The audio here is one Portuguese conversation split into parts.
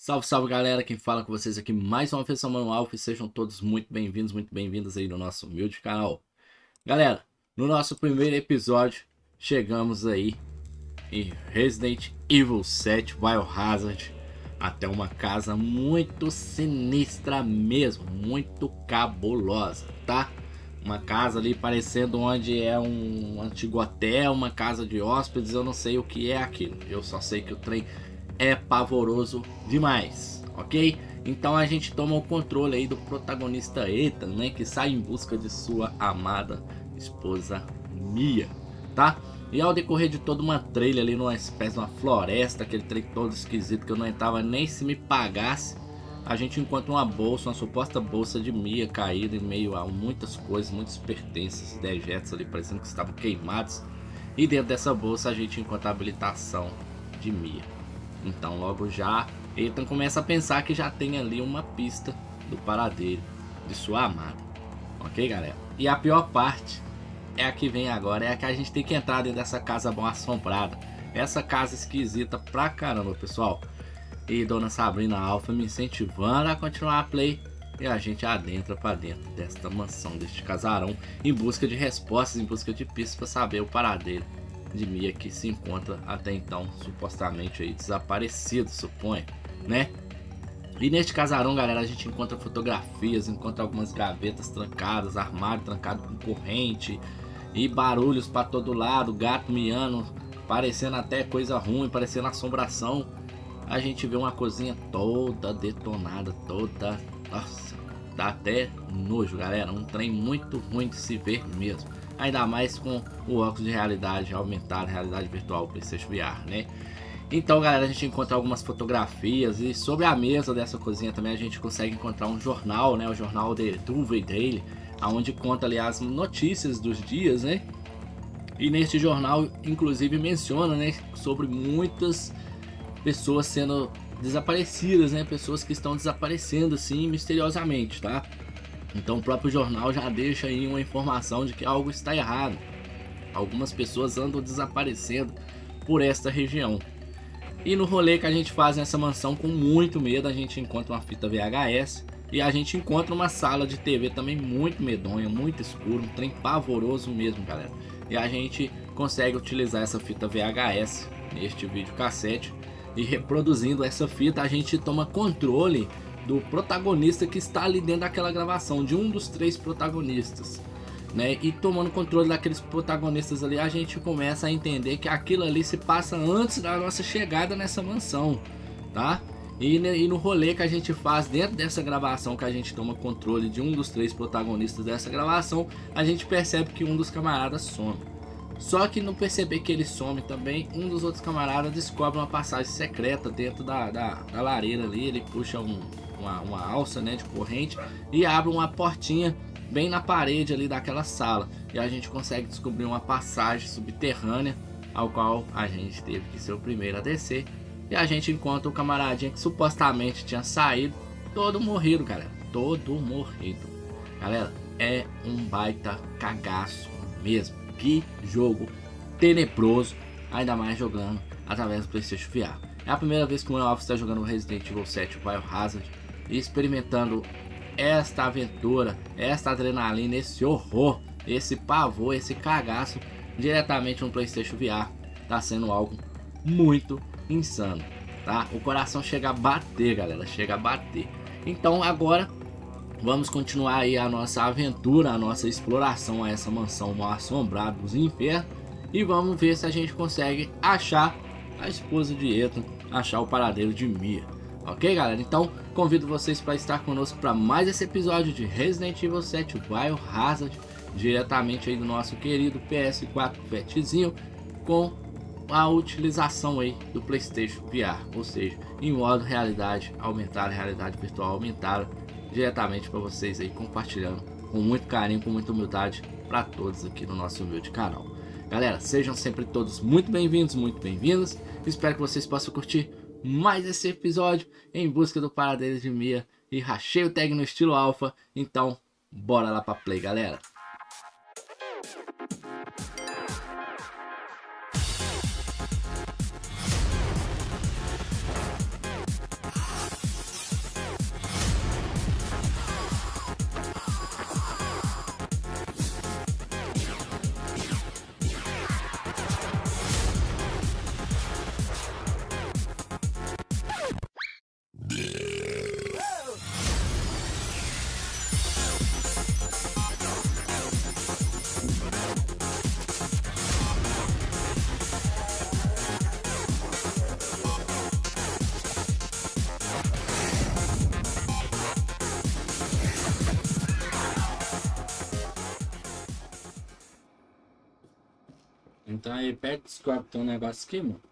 Salve, salve galera, quem fala com vocês aqui mais uma vez é o Mano Alfa e sejam todos muito bem-vindos aí no nosso humilde canal. Galera, no nosso primeiro episódio, chegamos aí em Resident Evil 7 Biohazard, até uma casa muito sinistra mesmo, muito cabulosa, tá? Uma casa ali parecendo onde é um antigo hotel, uma casa de hóspedes, eu não sei o que é aquilo, eu só sei que o trem é pavoroso demais, ok? Então a gente toma o controle aí do protagonista Ethan, né? Que sai em busca de sua amada esposa Mia, tá? E ao decorrer de toda uma trilha ali numa espécie de uma floresta, aquele trem todo esquisito que eu não entrava nem se me pagasse, a gente encontra uma bolsa, uma suposta bolsa de Mia caída em meio a muitas coisas, muitos pertences, dejetos ali parecendo que estavam queimados. E dentro dessa bolsa a gente encontra a habilitação de Mia. Então logo já Ethan começa a pensar que já tem ali uma pista do paradeiro de sua amada. Ok, galera? E a pior parte é a que vem agora, é a que a gente tem que entrar dentro dessa casa mal assombrada. Essa casa esquisita pra caramba, pessoal. E Dona Sabrina Alpha me incentivando a continuar a play. E a gente adentra pra dentro desta mansão, deste casarão, em busca de respostas, em busca de pistas para saber o paradeiro de Mia, que se encontra até então supostamente aí desaparecido, suponho, né? E neste casarão, galera, a gente encontra fotografias, encontra algumas gavetas trancadas, armário trancado com corrente e barulhos para todo lado, gato miando, parecendo até coisa ruim, parecendo assombração. A gente vê uma cozinha toda detonada, toda, nossa, dá até nojo, galera, um trem muito ruim de se ver mesmo. Ainda mais com o óculos de realidade aumentada, realidade virtual, PlayStation VR, né? Então, galera, a gente encontra algumas fotografias e sobre a mesa dessa cozinha também a gente consegue encontrar um jornal, né? O jornal The Tuve Daily, onde conta ali as notícias dos dias, né? E neste jornal, inclusive, menciona, né, sobre muitas pessoas sendo desaparecidas, né? Pessoas que estão desaparecendo assim misteriosamente, tá? Então o próprio jornal já deixa aí uma informação de que algo está errado. Algumas pessoas andam desaparecendo por esta região. E no rolê que a gente faz nessa mansão com muito medo, a gente encontra uma fita VHS. E a gente encontra uma sala de TV também muito medonha, muito escuro, um trem pavoroso mesmo, galera. E a gente consegue utilizar essa fita VHS neste videocassete. E reproduzindo essa fita, a gente toma controle do protagonista que está ali dentro daquela gravação, de um dos três protagonistas, né? E tomando controle daqueles protagonistas ali, a gente começa a entender que aquilo ali se passa antes da nossa chegada nessa mansão, tá? E no rolê que a gente faz dentro dessa gravação, que a gente toma controle de um dos três protagonistas dessa gravação, a gente percebe que um dos camaradas some. Só que não perceber que ele some também, um dos outros camaradas descobre uma passagem secreta dentro da lareira ali. Ele puxa uma alça, né, de corrente e abre uma portinha bem na parede ali daquela sala. E a gente consegue descobrir uma passagem subterrânea, ao qual a gente teve que ser o primeiro a descer. E a gente encontra o camaradinha que supostamente tinha saído, todo morrido, galera. Todo morrido. Galera, é um baita cagaço mesmo. Que jogo tenebroso, ainda mais jogando através do PlayStation VR. É a primeira vez que o Mano Alfa está jogando Resident Evil 7 Biohazard e experimentando esta aventura, esta adrenalina, esse horror, esse pavor, esse cagaço diretamente no PlayStation VR. Tá sendo algo muito insano, tá? O coração chega a bater, galera, chega a bater. Então agora vamos continuar aí a nossa aventura, a nossa exploração a essa mansão mal assombrada dos infernos. E vamos ver se a gente consegue achar a esposa de Ethan, achar o paradeiro de Mia. Ok, galera? Então convido vocês para estar conosco para mais esse episódio de Resident Evil 7 Biohazard, diretamente aí do nosso querido PS4 Fatzinho, com a utilização aí do PlayStation VR, ou seja, em modo realidade aumentada, realidade virtual aumentada, diretamente para vocês aí, compartilhando com muito carinho, com muita humildade para todos aqui no nosso humilde canal. Galera, sejam sempre todos muito bem-vindos, muito bem-vindas. Espero que vocês possam curtir mais esse episódio em busca do paradeiro de Mia e rachei o tag no estilo alfa. Então, bora lá para play, galera. Então aí perto dos corpos tem um negócio aqui, mano.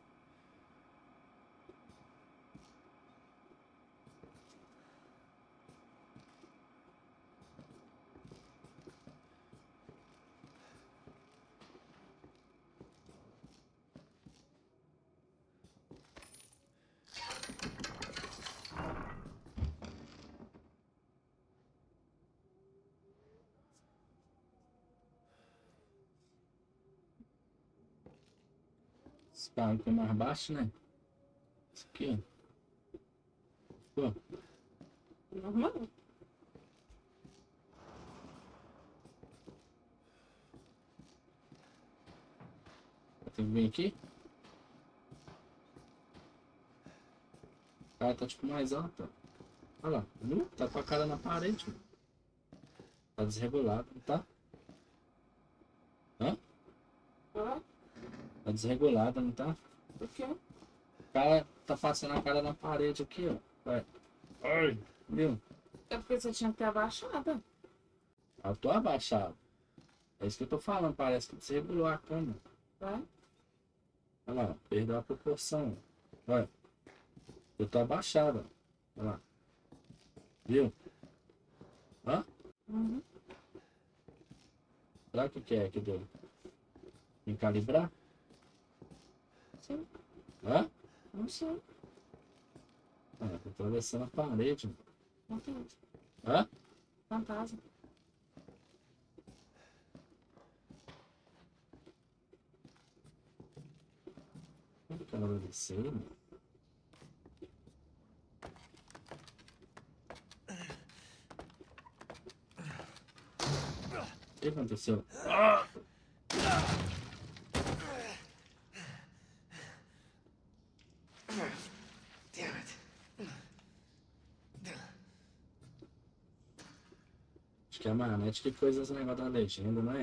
Esse carro aqui é mais baixo, né? Isso aqui, ó. Pô, Normal. tem que vir aqui. O cara tá tipo mais alto, ó. Olha lá, viu? Tá com a cara na parede, mano. Tá desregulado, não tá? Hã? Ah, Tá desregulado, não tá? por quê? O cara tá passando a cara na parede aqui, ó. Vai. Ai, viu? É porque você tinha que ter abaixado. Eu tô abaixado. É isso que eu tô falando, parece que desregulou a câmera. Vai. Olha lá, perdeu a proporção. Olha, eu tô abaixado. Olha lá. Viu? Hã? Uhum. Será que é que deu? Me calibrar? Sim. Hã? Não sei. Ah, tô atravessando a parede. Mano. Fantasma. Hã? Fantasma. Como que ela vai descer, mano? O que aconteceu? Damn it. Acho que é a Manete que pôs esse negócio da legenda, não é?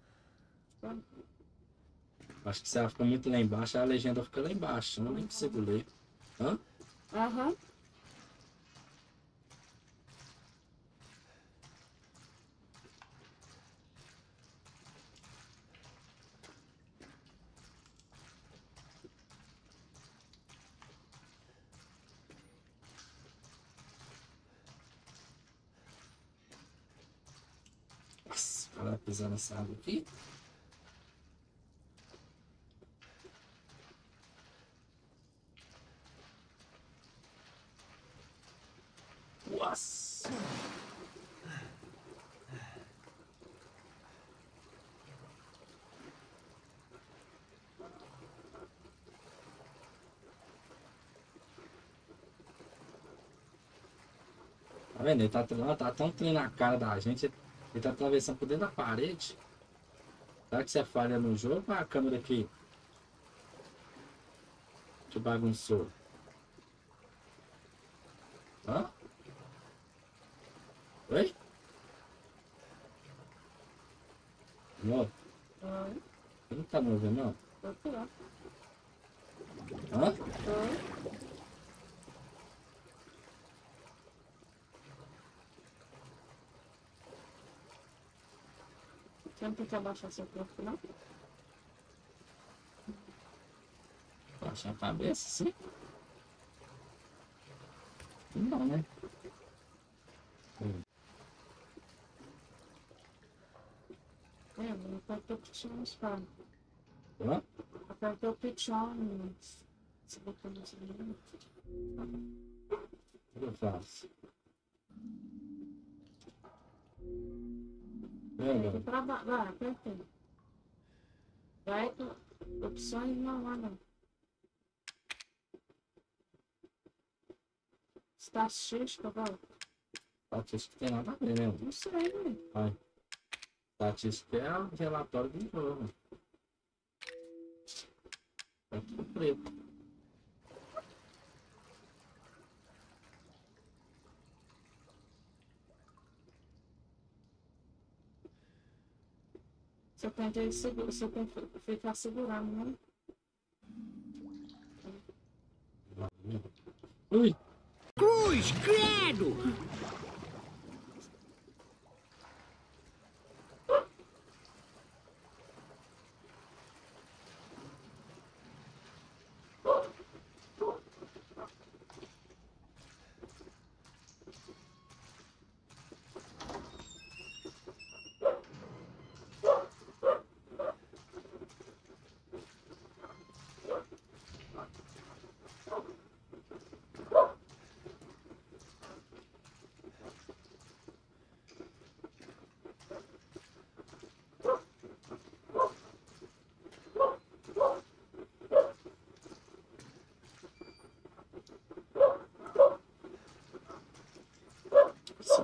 Acho que se ela fica muito lá embaixo, a legenda fica lá embaixo. Eu não nem consigo ler. Hã? Aham. Nossa, o cara vai pisar nessa água aqui. Nossa! Tá vendo? Ele tá tão trem na cara da gente. Ele tá atravessando por dentro da parede. Será que você falha no jogo ou a câmera aqui te bagunçou? Hã? Oi? Amor, Oi. você não tá me ouvindo, não? Tô aqui, ó. Hã? Oi. Você não tem que abaixar seu corpo, não? Baixar a cabeça, sim? Não, né? É, não apertou o pichão nos pés. Hã? Apertou o pichão nos... Você botou no segundo. O que eu faço? Aqui pra baixo. Vai, aperta aí. Vai, opções não, lá não. Estatística, vai. Estatística tem nada a ver, né? Não sei, né? Vai. Estatística é o relatório do jogo. É tudo preto. Você tem que você tem que ficar segurando, né? Ui! Cruz, credo!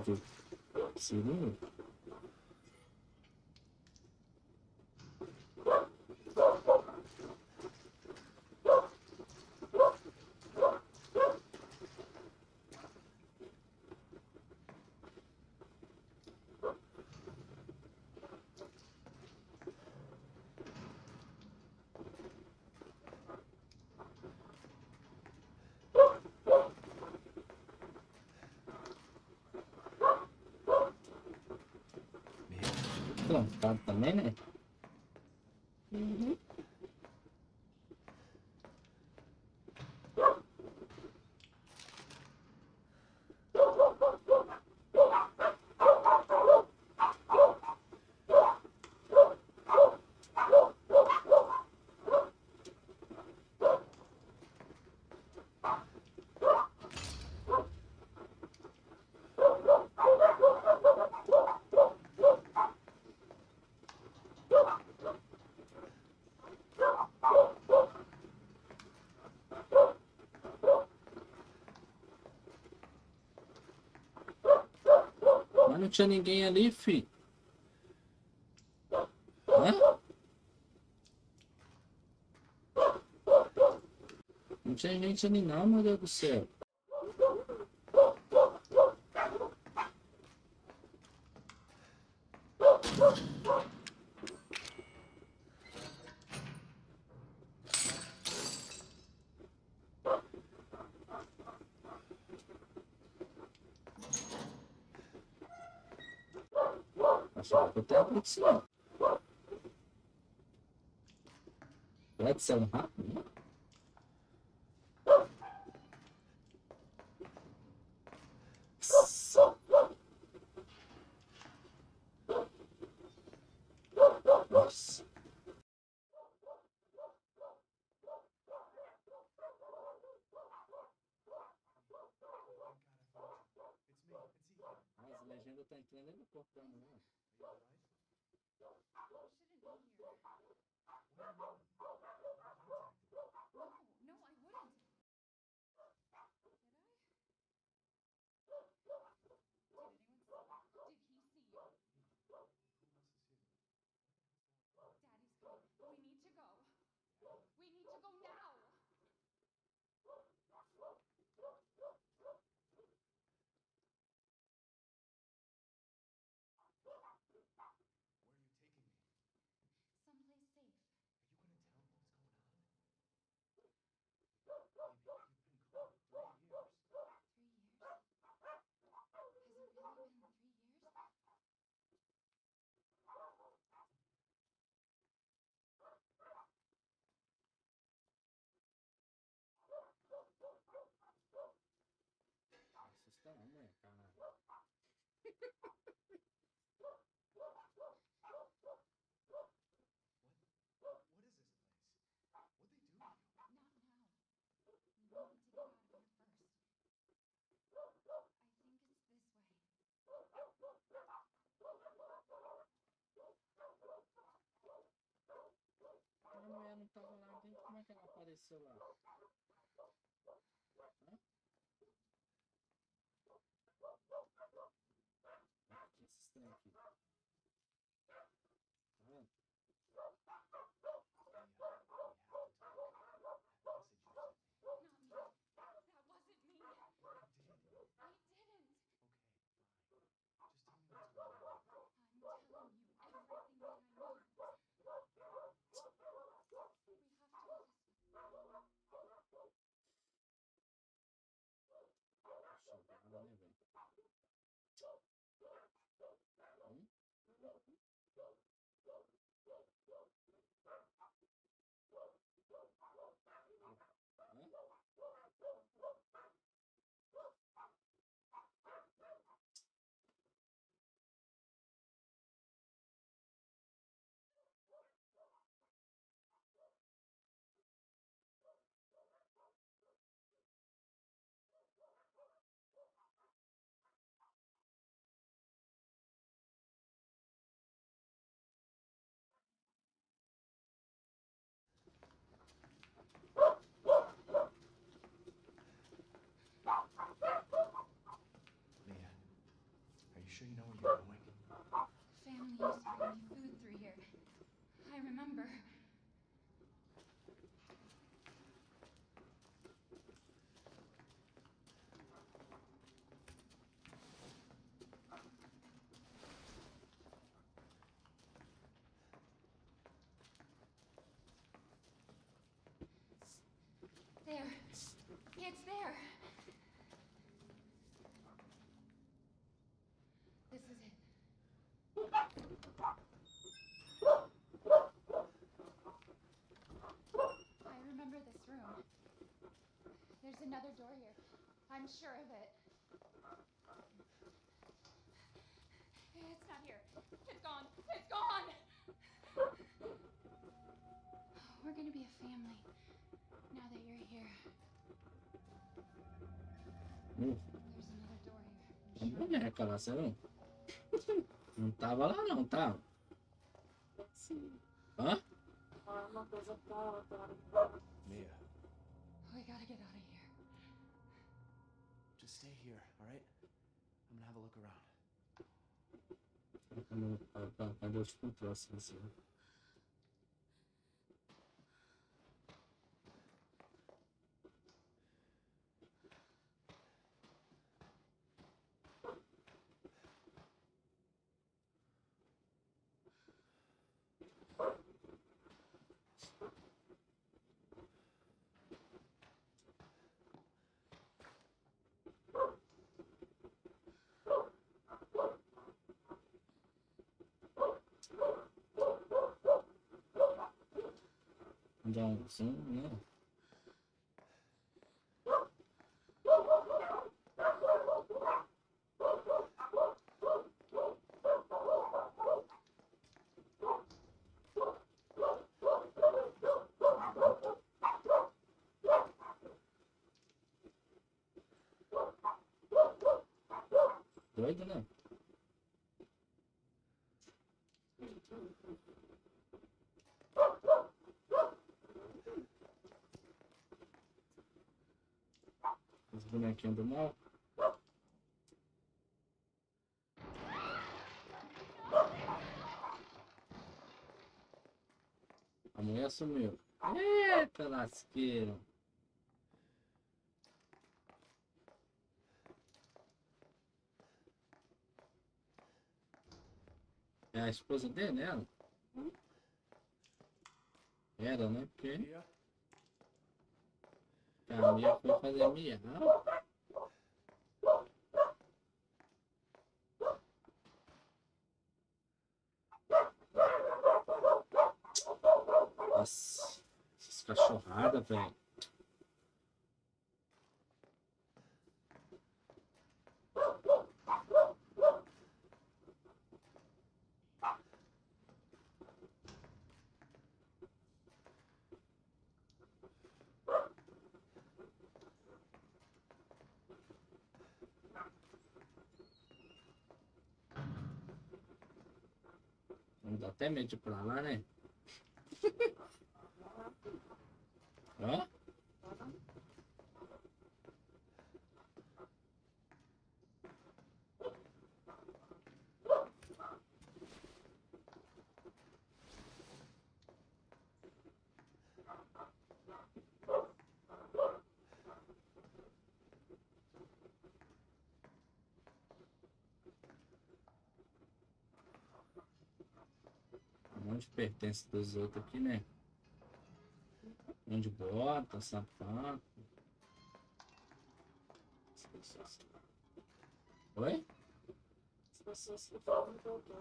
de seringa. Trancado também, né? Uhum. Mas não tinha ninguém ali, filho. Hã? Não tinha gente ali não, meu Deus do céu. Achava que eu tenho acontecido. Pode ser um rápido, né? Nossa. As legendas tá entrando dentro do corpo da mulher. Assusta não, mulher, caralho. A mulher não tava lá dentro, como é que ela apareceu lá? Hã? Que esses trem aqui. Tá vendo? There. It's there. This is it. I remember this room. There's another door here. I'm sure of it. It's not here. It's gone. It's gone! We're gonna be a family now that you're here. There's another door here. I'm sure. Boneca lá, você não? Não tava lá não, tá? Sim. Hã? Uma coisa pra outra. Mia, We gotta get out of here. just stay here, all right? I'm gonna have a look around. Cadê os controles assim? Dá um som, né? Doido, né? Os bonequinhos do mal. A mulher sumiu. Eita, lasqueiro. É a esposa dele, ela? Era, né? Porque Mia? a minha foi fazer miau. Nossa, essas cachorradas, velho. Não dá até medo de ir pra lá, né? Hã? Um monte de pertence dos outros aqui, né? Um monte de bota, sapato. As pessoas, Oi? as pessoas que falam do doutor.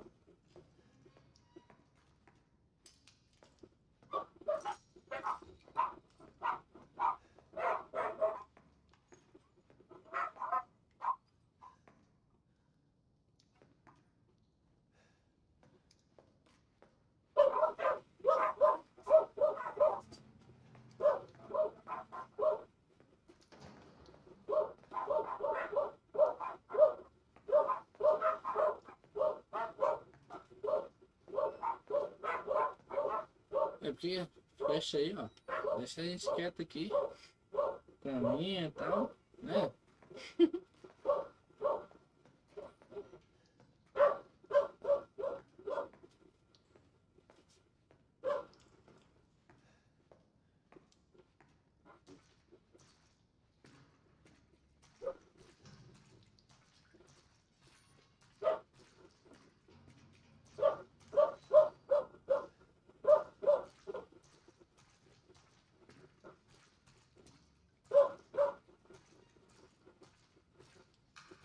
É porque fecha aí, ó. Deixa a gente quieto aqui. Caminha e tal, né?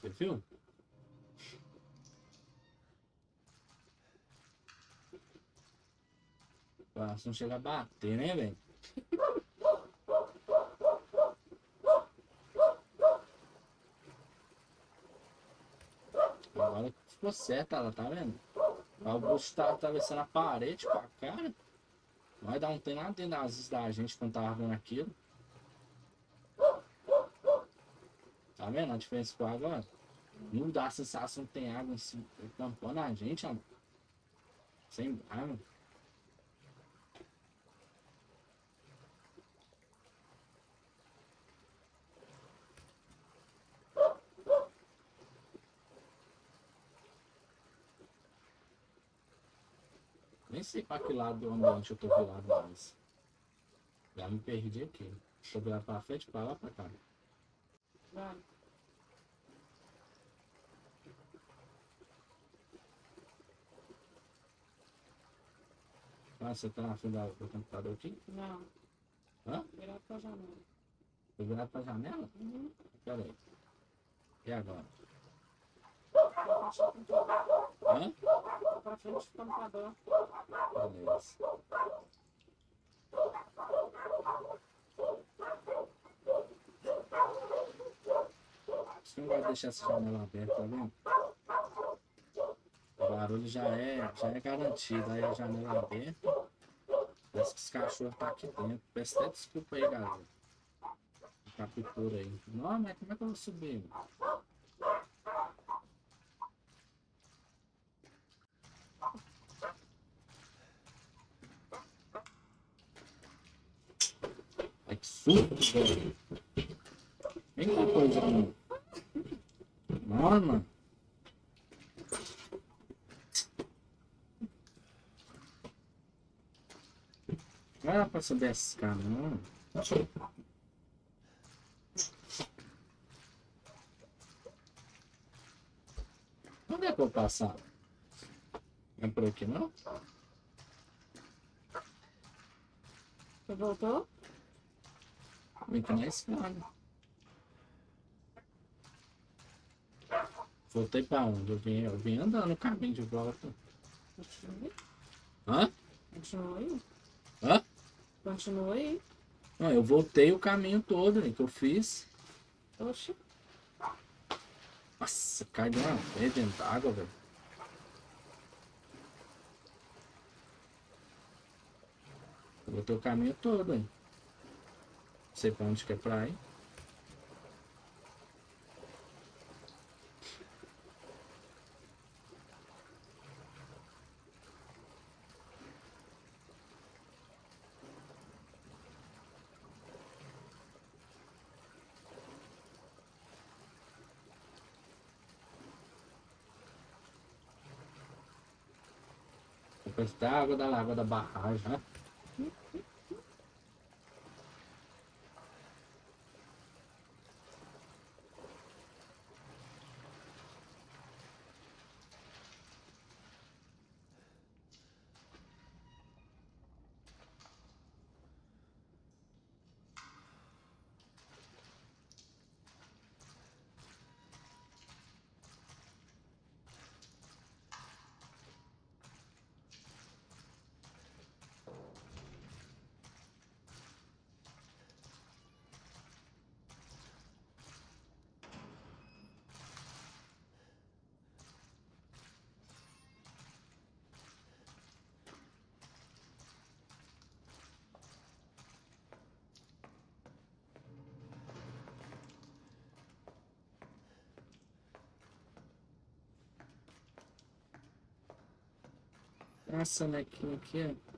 Você viu? Se não chegar a bater, né, velho? Agora ficou certo, ela tá vendo? O bucho tá atravessando a parede com a cara. Vai dar um tem lá dentro das asas da gente quando tava vendo aquilo. Tá vendo a diferença com agora? Não dá a sensação que tem água assim, tampando a gente, amor. Sem água. Nem sei pra que lado do ambiente eu tô virado mais. Já me perdi aqui. Tô virado pra frente, pra lá, pra cá. Vai. Ah, você tá na frente do computador aqui? Não. Hã? Virado pra janela. Tô virado pra janela? Uhum. Pera aí. E agora? Pra frente do computador. Hã? Pra frente do computador. Beleza. Você não vai deixar essa janela aberta, tá vendo? O barulho já é garantido. Aí a janela aberta. Parece que os cachorros tá aqui dentro. Peço até desculpa aí, galera. Captura aí. Não, mas como é que eu vou subir? Ai, que susto, velho. Vem cá, coisa aqui. Mano. Não era pra subir essa escada, não. Onde é que eu vou passar? Não é por aqui, não? Você voltou? Vem aqui na escada. Voltei pra onde? Eu vim andando no caminho de volta. Continua. Hã? Continua aí. Hã? Continua aí. Não, eu voltei o caminho todo, né, que eu fiz. Oxi. Nossa, cai de uma vez dentro d'água, velho. Eu voltei o caminho todo, hein. Não sei pra onde que é pra ir. Depois da água da água da barragem, né? Essa nequinha aqui, ó.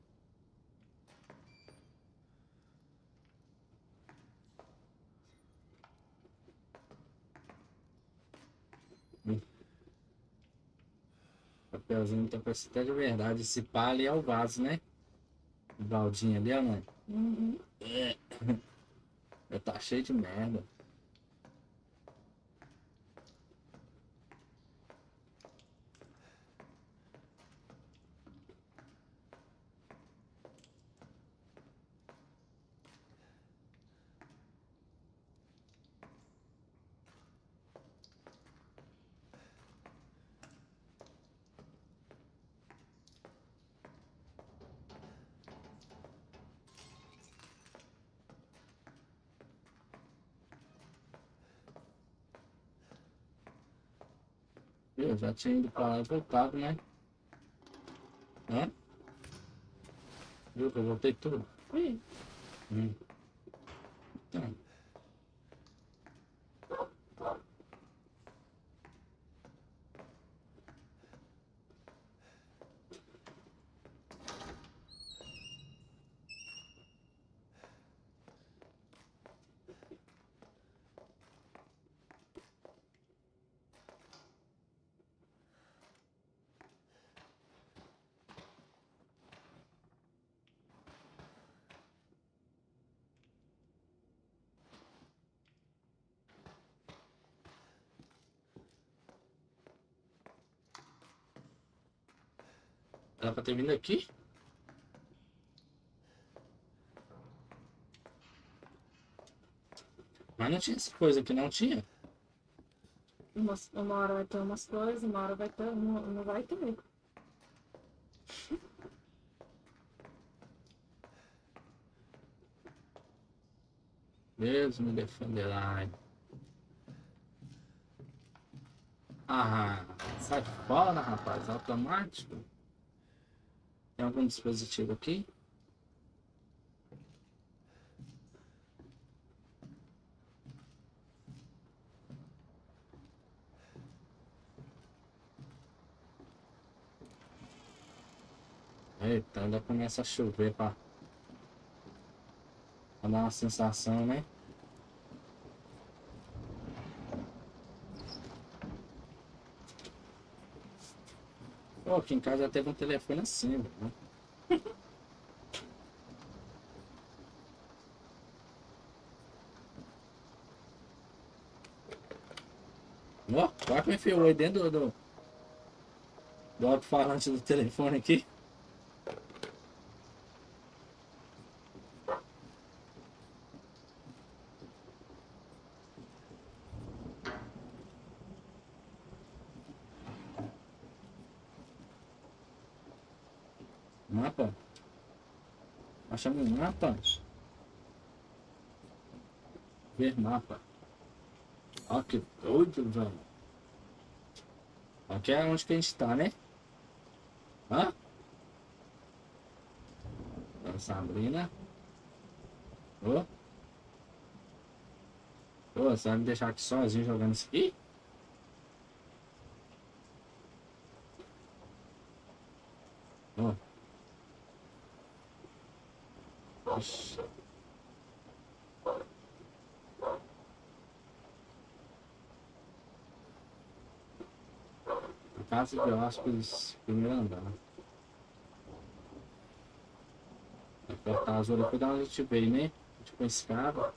Papelzinho tá parecendo até de verdade. Esse pá ali é o vaso, né? O baldinho ali, ó, mãe. Uhum. Já tá cheio de merda. Eu já tinha ido pra lá e voltado, né? Hã? Viu que eu voltei tudo? Ih, Então. Era pra ter vindo aqui? Mas não tinha essa coisa aqui, não tinha? uma hora vai ter umas coisas, uma hora vai ter, não vai ter. Deus me defenderá. Ah, sai fora, rapaz. Automático. Tem algum dispositivo aqui? Eita, ainda começa a chover pra dar uma sensação, né? Pô, aqui em casa já teve um telefone assim, velho. Ó, quase me enfiou aí dentro do alto-falante do telefone aqui. Mapa? Achamos um mapa? Ver mapa. Ó, que doido, velho. Aqui é onde que a gente tá, né? Hã? Sabrina. Ô. Ô, você vai me deixar aqui sozinho jogando isso aqui? Ô. Ixi. Casa de hóspedes, primeiro andar. Apertar as olhas, cuidado onde a gente veio, né? Tipo, escada.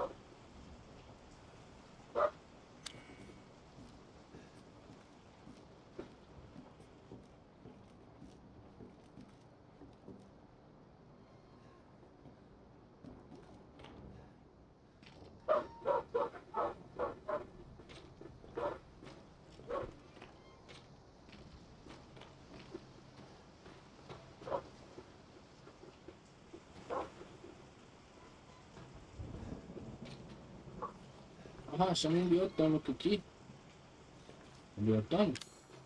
Ah, chama um biotônico aqui. Biotônico?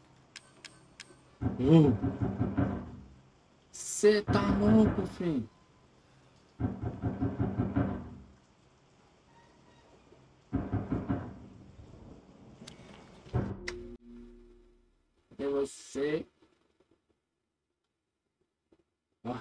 Você tá louco, filho? É você. Ó.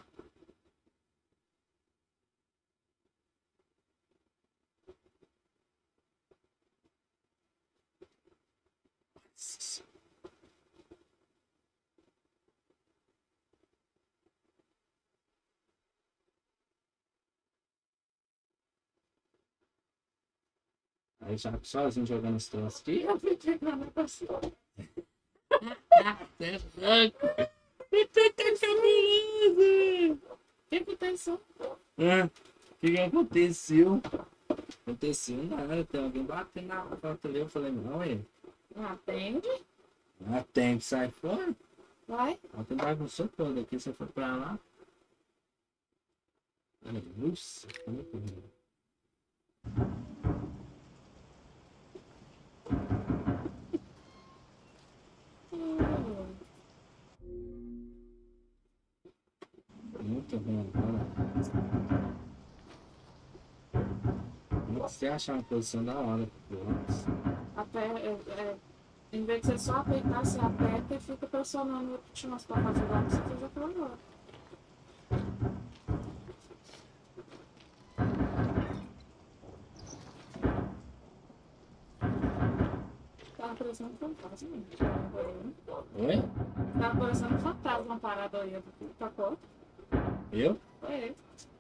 Aí já sozinho jogando esse troço aqui. Eu fiquei na minha pessoa. Você é louco. Você tá cabuloso. O que aconteceu? O que aconteceu? Aconteceu nada. Tem alguém batendo na porta ali. Eu falei, não, ele. Não atende? Não atende, sai fora. Vai. Ontem bagunçou todo aqui. Você foi pra lá. Ai, nossa, como é que é? ruim. Você achar uma posição da hora. Em vez de você só apertar, você aperta e fica pressionando o últimas pra fazer igual que você fez aquela hora. Tava parecendo um fantasma. Oi? Tava parecendo um fantasma parado aí. Tacou? Eu? Foi ele.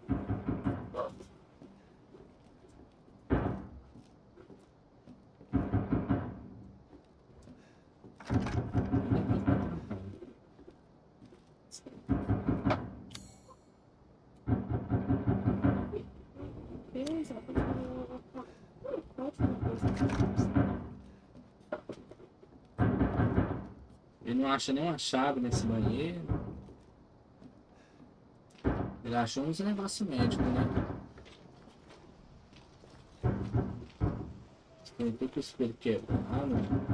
Ele não acha nenhuma chave nesse banheiro. Ele achou uns negócios médicos, né? Tem tudo que o espelho quebrado.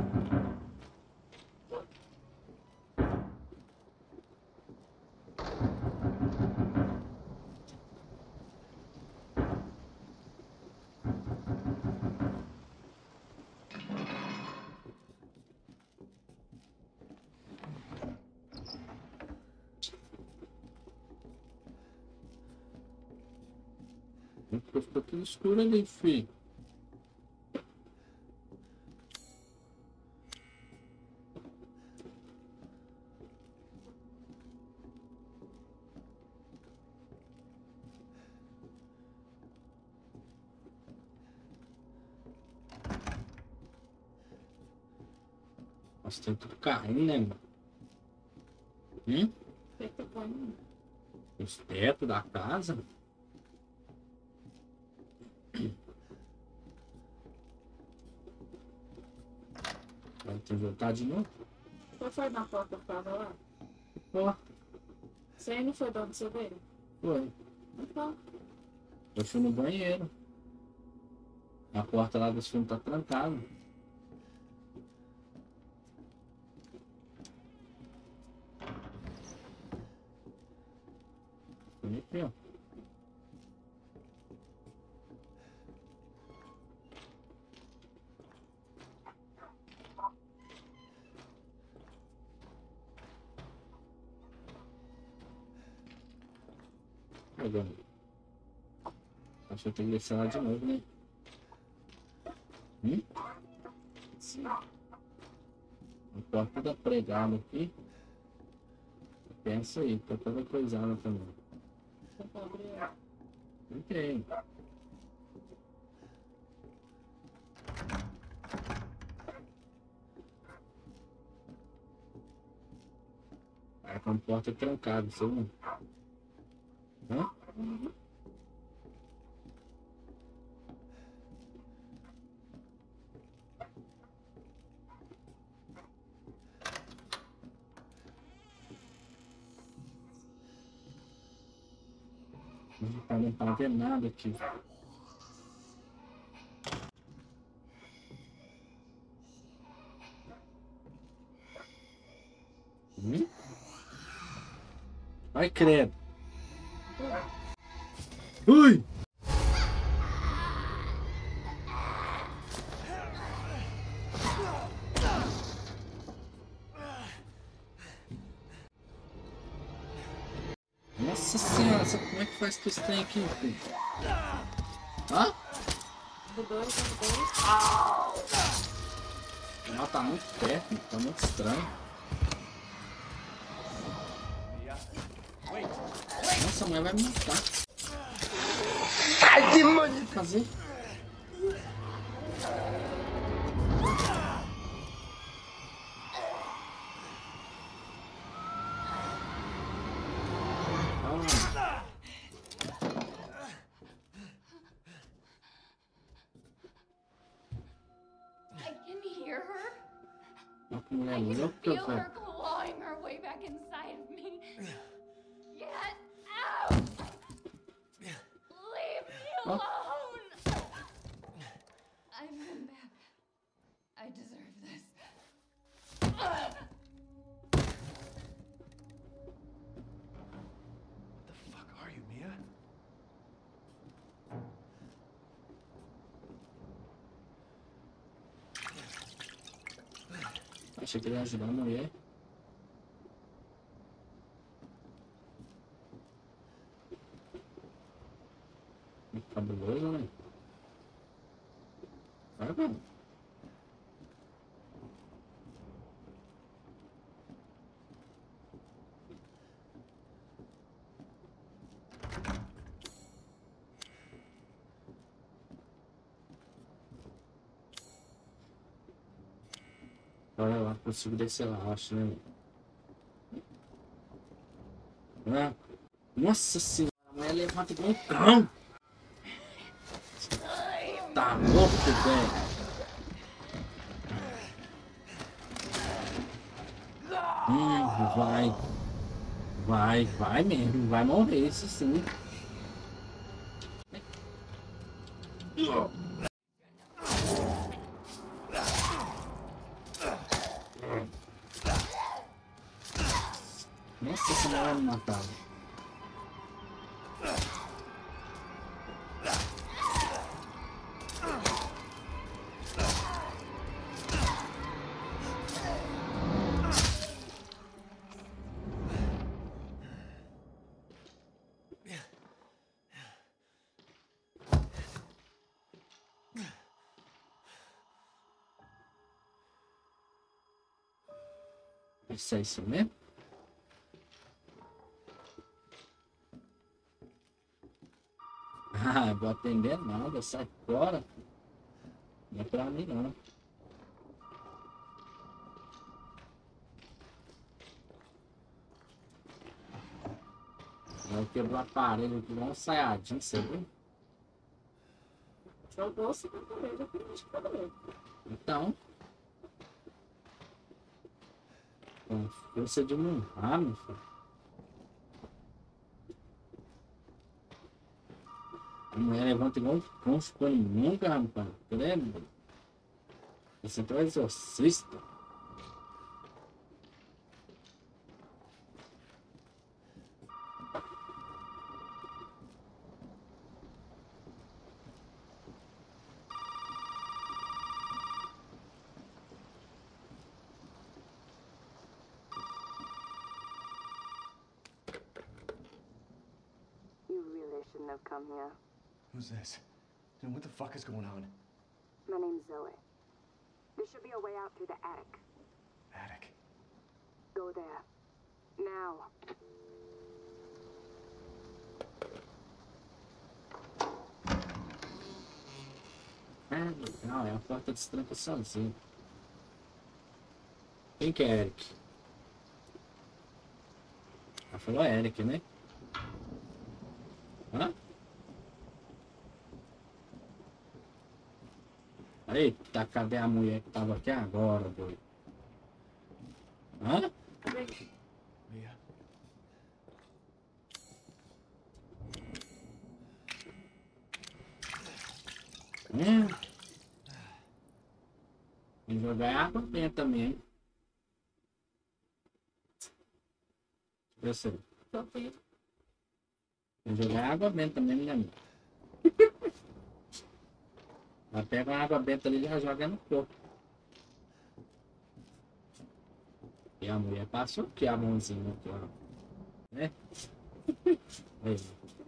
Ficou tudo escuro ali, filho. Nossa, tem tudo caindo, né, mano? Os tetos da casa. Vai ter que voltar de novo? Você foi na porta que tava lá? Pô, Você aí não foi de onde você veio? foi. Então, Eu fui no banheiro. A porta lá dos fundos tá trancada. Foi aqui, ó. Agora. Acho que eu tenho que descer lá de novo, né? sim. A porta tá pregada aqui. Pensa aí, tá toda coisada também. Tenta abrir ela. Não tem. Aí com a porta trancada, você não. Hã? Não tá vendo nada aqui. Vai, credo. Ui! Nossa senhora, como é que faz com esse trem aqui, filho? Hã? Dois. Não, tá muito perto, tá muito estranho. Nossa, a mãe vai me matar. Sai, demônio! O que fazer? I can hear her. Olha que mulher I can louca, feel her velho. clawing her way back inside of me. Get out! Leave me alone! I've been bad. I deserve this. The fuck Achei que ele ia ajudar a mulher. Cabuloso, né? Vai, mano. Olha lá, consigo descer lá, acho, né? Ah, nossa senhora, a mulher levanta igual um cão. Tá louco, velho. Vai. Vai mesmo. Vai morrer, isso sim. Nossa senhora, vai me matar. Isso é isso mesmo? Ah, vou atender nada, sai fora. Não é pra mim não. Eu quebrou o aparelho aqui, igual um saiadinho, você viu? Jogou o segundo aparelho, eu fiz o aparelho. Então. Com força de montar, meu filho. A mulher levanta igual um cone nunca, rapaz. Credo. Esse então é exorcista. You really shouldn't have come here. Who's this? Dude, what the fuck is going on? My name's Zoe. There should be a way out through the attic. Attic. Go there. Now. Ah, legal, é a porta destranca sozinha. Quem que é Eric? Ela falou Eric, né? Hã? Eita, cadê a mulher que tava aqui agora, doido? Hã? Mia. E jogar água benta também. Eu sei. E jogar água benta também, minha amiga. Ela pega uma água benta ali e já joga no corpo. E a mulher passou aqui a mãozinha aqui, ó. Né? Aí.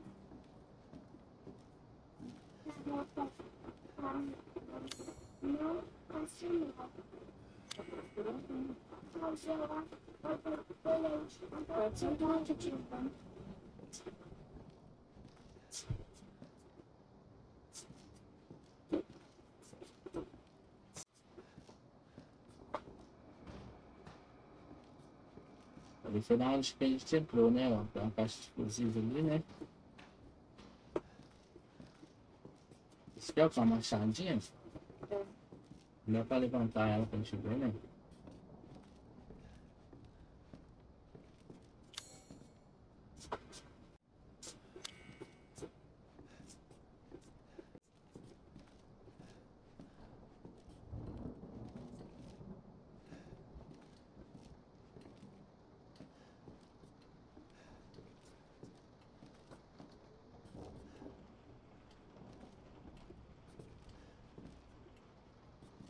Ali foi na onde que a gente entrou, né? Ó, tem uma caixa explosiva ali, né? Isso que é uma machadinha? Não dá pra levantar ela pra gente ver, né?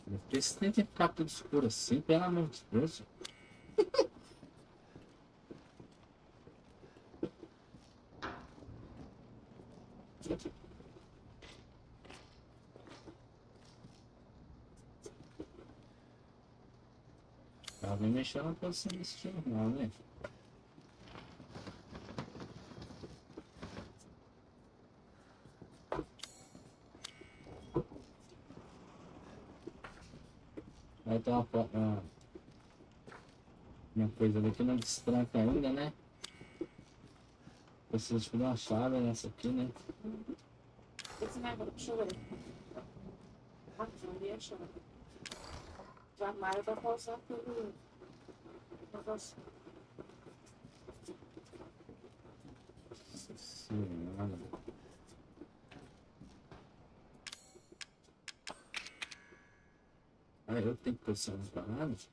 Por que você tem que ficar tudo escuro assim, pelo amor de Deus? Alguém mexeu na posição desse jornal, né? Vai ter uma coisa ali que não destranca ainda, né? Preciso de uma chave nessa aqui, né? Esse negócio, deixa eu ver. Aqui, onde é a chave? O armário vai passar pelo negócio. Senhora. Ah, eu tenho que posicionar as paradas?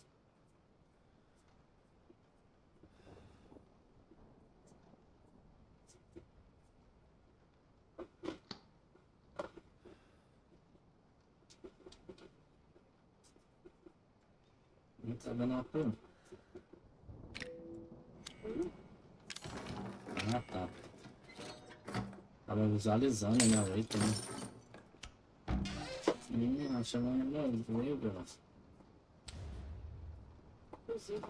Não tá dando uma pena. Ah, tá. Tava visualizando a minha letra, né? Achei uma removível, velho. Inclusive.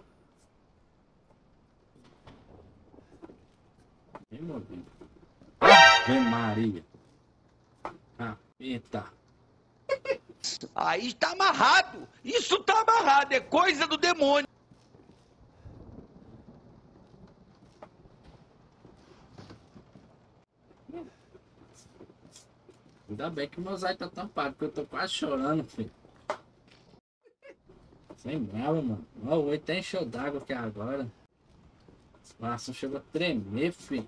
Removível. Ave Maria. Ah, eita. Aí tá amarrado. Isso tá amarrado. É coisa do demônio. Ainda bem que o meu zóio tá tampado, porque eu tô quase chorando, filho. Sem brava, mano. Ó, o olho tá encheu d'água aqui agora. O coração chegou a tremer, filho.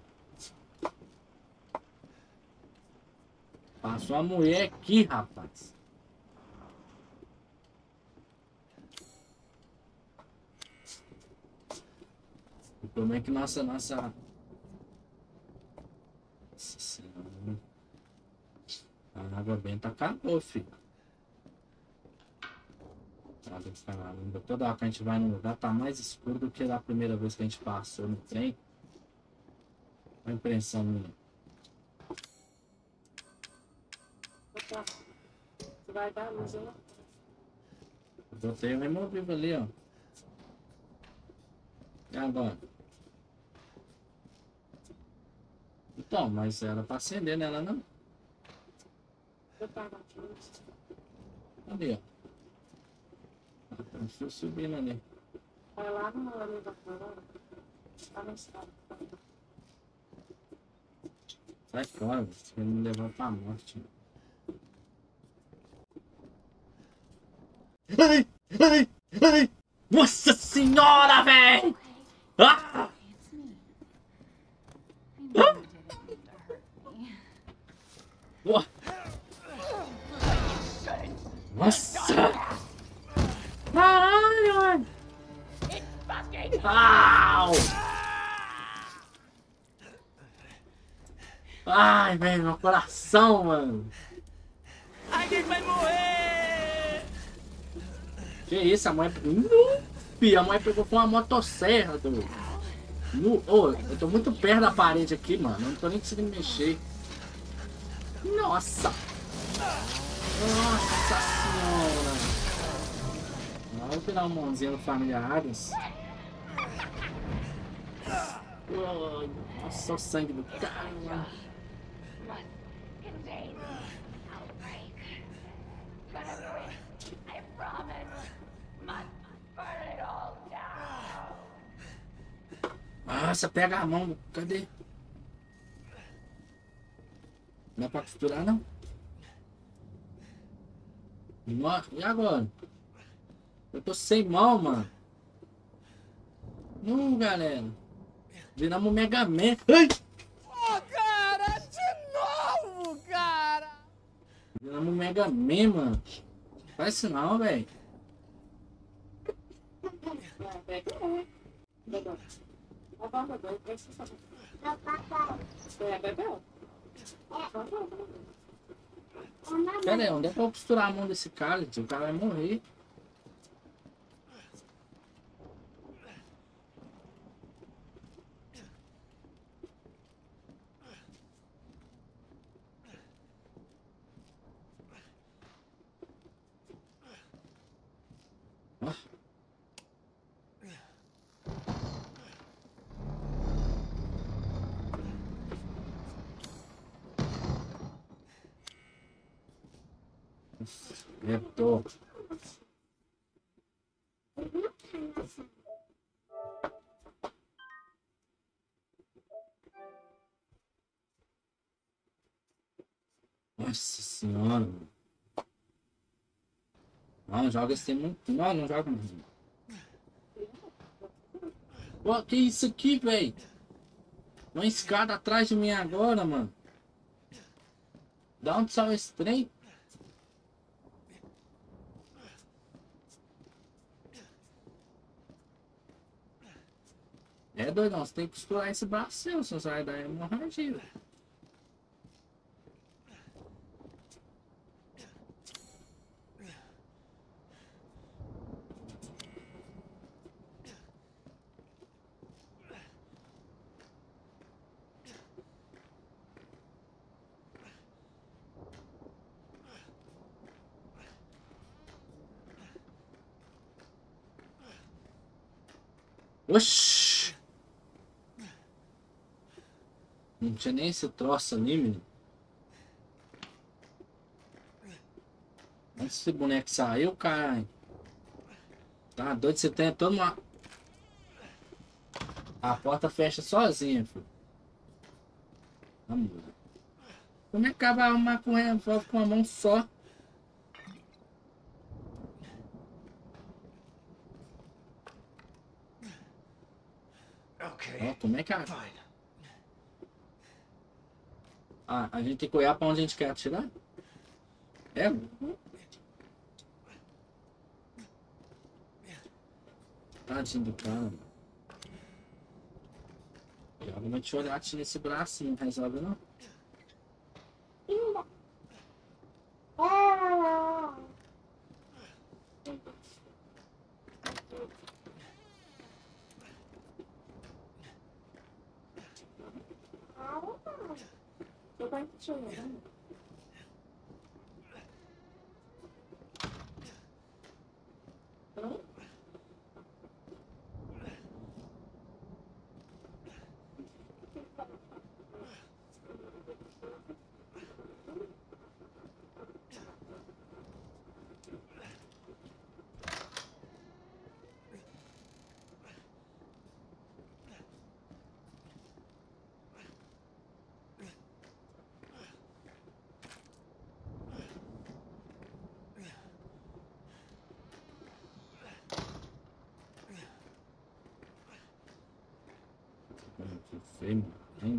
Passou a mulher aqui, rapaz. O problema é que nossa Senhora. A água benta acabou, filho. Caramba, toda hora que a gente vai num lugar tá mais escuro do que da primeira vez que a gente passou no trem. Uma impressão minha. Opa. Você vai dar a luz, né? Eu botei o removível ali, ó. E agora? Então, mas era pra acender nela, não? Eu tava aqui, luz. Ali, ó. Estou subindo ali. Vai lá no elevador, tá na escada. Sai fora, você vai me levar pra morte. Ai, ai, ai. Nossa senhora, velho! Ah! Ué. Nossa! Caralho, mano! Au! Ai, velho, meu coração, mano! Alguém vai morrer! Que isso, a mãe... A mãe pegou com uma motosserra, doido. Oh, eu tô muito perto da parede aqui, mano. Eu não tô nem conseguindo mexer. Nossa! Nossa senhora! Vou virar uma mãozinha do Família Adams. Oh, nossa, o sangue do cara, mano. Nossa, pega a mão. Cadê? Não é pra costurar, não? E agora? Eu tô sem mão, mano. Não, galera. Viramos o Mega Man. Ai! Ô, cara, de novo, cara! Viramos o Mega Man, mano. Faz isso não, velho. Vai, bebê. Bebê. Vai, bebê. Deixa eu saber. Você é bebê? Pera aí, onde é que eu vou costurar a mão desse cara, gente? O cara vai morrer. Acertou. Nossa senhora. Não, joga esse muito. Não, não joga muito. Pô, que isso aqui, velho? Uma escada atrás de mim agora, mano. Da onde saiu esse trem? É doidão, você tem que costurar esse braço seu, senão você vai dar hemorragia. Oxi! Não tinha nem esse troço ali, menino. Onde esse boneco saiu, caralho? Tá doido? Você tem toda uma... A porta fecha sozinha, filho. Vamos lá. Como é que vai arrumar com revólver com a mão só? Okay. Ó, como é que a... Fine. Ah, a gente tem que olhar pra onde a gente quer atirar? É? Tadinho do cara, mano. Joga uma tchorate nesse braço, não resolve não? Eu vou chorar. Que feio, hein?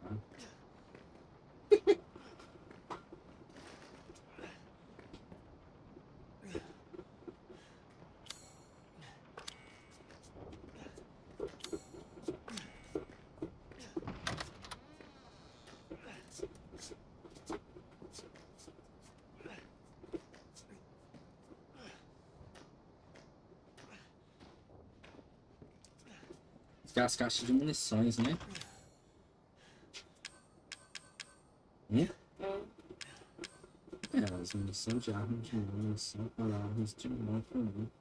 As caixas de munições, né? É, as munições de armas de munição para armas de mão comum.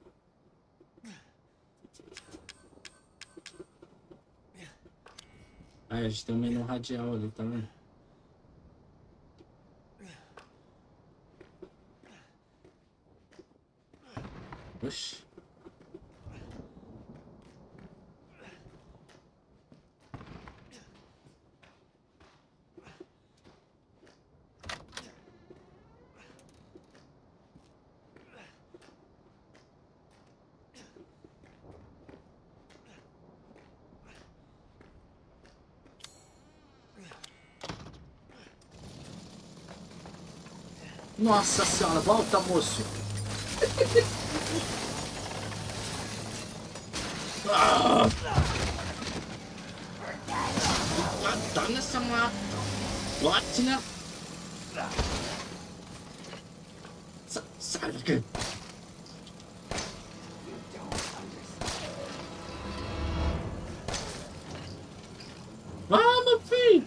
Ah, a gente tem um menu radial ali também. Oxi. Nossa senhora, volta, moço! Tá nessa mata! Bote, né? Sai daqui. Vamos, filho.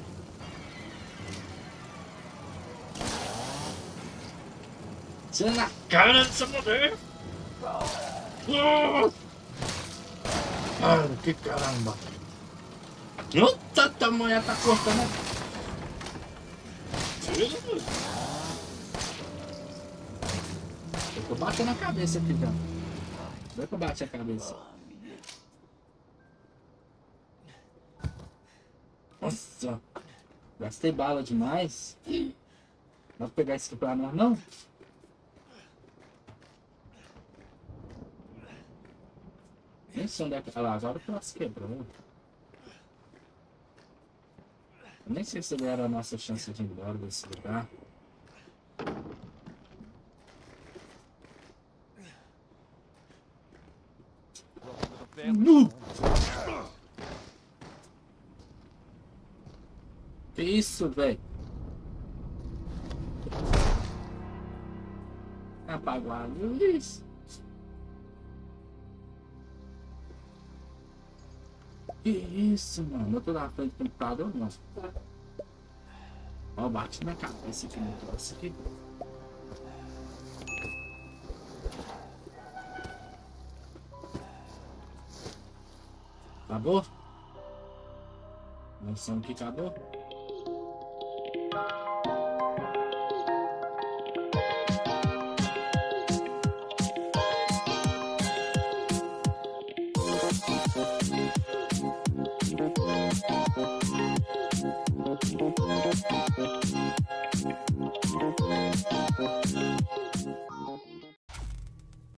Tira na cara dessa mulher. Cara, que caramba. Puta, a mulher tá cortando. Eu bato na cabeça aqui, já. Vê que eu bati a cabeça. Nossa. Gastei bala demais. Dá pra pegar isso aqui pra nós, não? Nem sei onde é que... Ah lá, agora que elas quebrou. Eu nem sei se era a nossa chance de ir embora desse lugar. Que isso, velho? Apagou a luz. Que isso, mano? Eu tô na frente do computador, não. Ó, bate na cabeça aqui no troço aqui. Acabou? Noção que acabou?